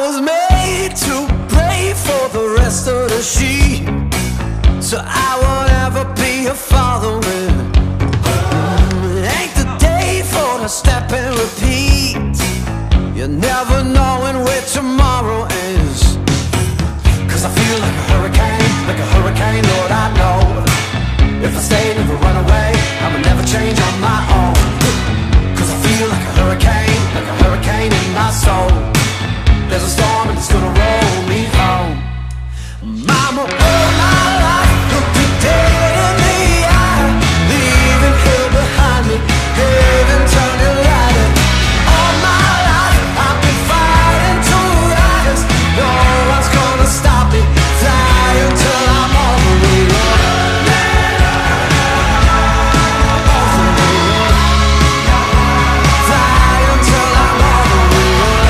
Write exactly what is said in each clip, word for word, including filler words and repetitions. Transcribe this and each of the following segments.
was made to pray for the rest of the sheep, so I won't ever be a following. Mm, ain't the day for the step and repeat. You never knowing where tomorrow is. Cause I feel like a hurricane, like a hurricane, Lord, I know. If I stay, never run away, I'ma never change on my own. Cause I feel like a hurricane, like a hurricane in my soul. There's a storm and it's gonna roll me home. Mama, all my life, looked me dead in the eye, leaving hell behind me, heaven turning lighter. All my life, I've been fighting to rise. No one's gonna stop me, fly until I'm all the way up. Fly until I'm all the way up.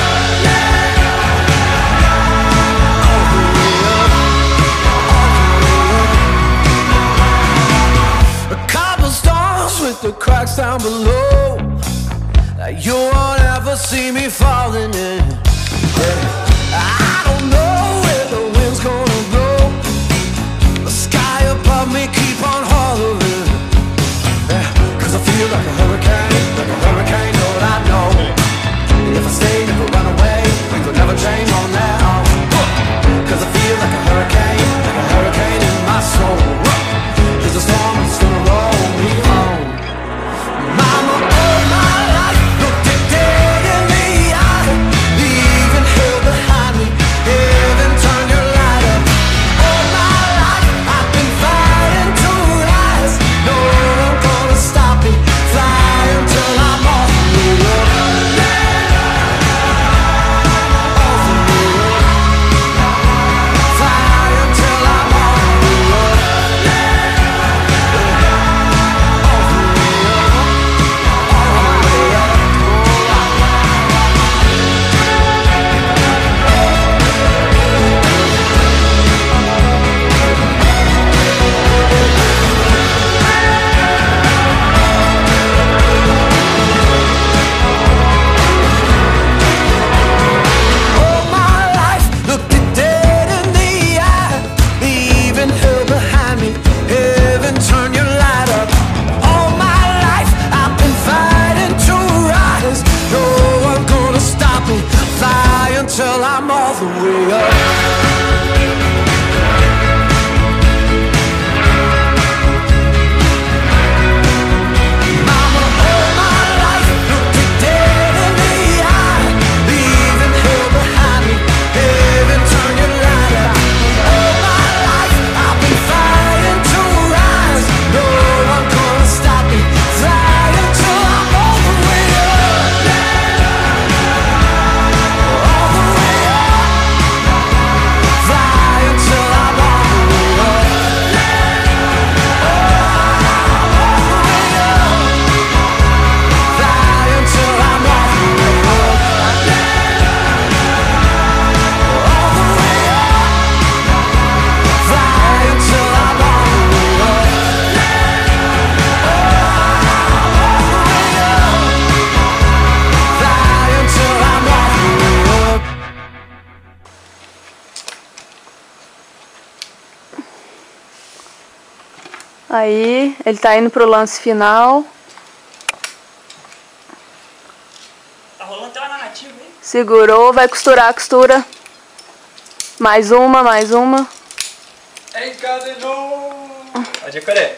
With the cracks down below, you won't ever see me falling in. Yeah. I don't know where the wind's gonna blow. The sky above me keep on hollering. Yeah. Cause I feel like a hurricane, like a hurricane, Lord, I know. And if I stay, never run away, we could never change on that. Cause I feel like a hurricane, like a hurricane in my soul. There's a storm that's gonna roll me home. Mama, all my life, looked it dead in the eye, leaving hell behind me, heaven turn your light up. All my life, I've been fighting to rise. No one gonna stop me, fly until I'm off the road. Off the road. Fly until I'm off the road. All my life, looked it dead in the eye, leaving hell behind me, heaven turn your light up. All my life, I've been fighting to rise. No one gonna stop me, fly until I'm all the way up. Mama, all my life, looked it dead in the eye, leaving hell behind me, heaven turn your light up. All my life, I've been fighting to rise. No one gonna stop me, fly until I'm all the way up. All the way up. Fly until I'm all the way up. Fly until I'm all the way up. All the way up. Fly until I'm all the way up. Fly until I'm all the way up. Aí, ele tá indo pro lance final. Tá rolando até uma narrativa, hein? Segurou, vai costurar, costura. Mais uma, mais uma. Encadenou! Pode recolher.